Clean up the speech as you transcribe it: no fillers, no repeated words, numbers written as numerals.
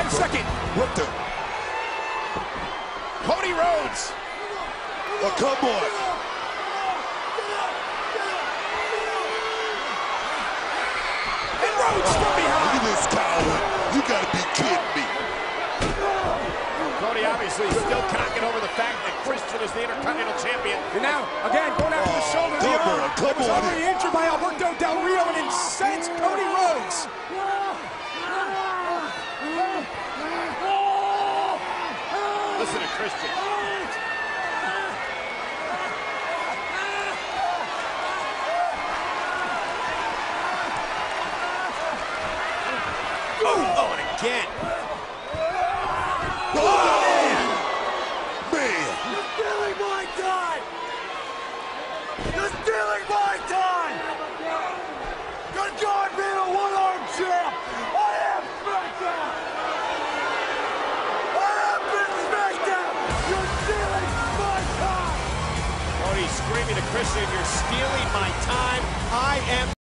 1 second. What the? Cody Rhodes. Oh, come on. And Rhodes from behind. Look at this coward. You gotta be kidding me. Cody obviously still can't get over the fact that Christian is the Intercontinental Champion. And now, again, going after the shoulder. Come on, come was on. already injured by Alberto Del Rio and incensed Cody Rhodes. Listen to Christian. Oh, and again. Oh, man. You're stealing my time! You're stealing my time! Good God, being a one-arm champ! I am SmackDown! I have been SmackDown! You're stealing my time! Cody screaming to Christian, you're stealing my time. I am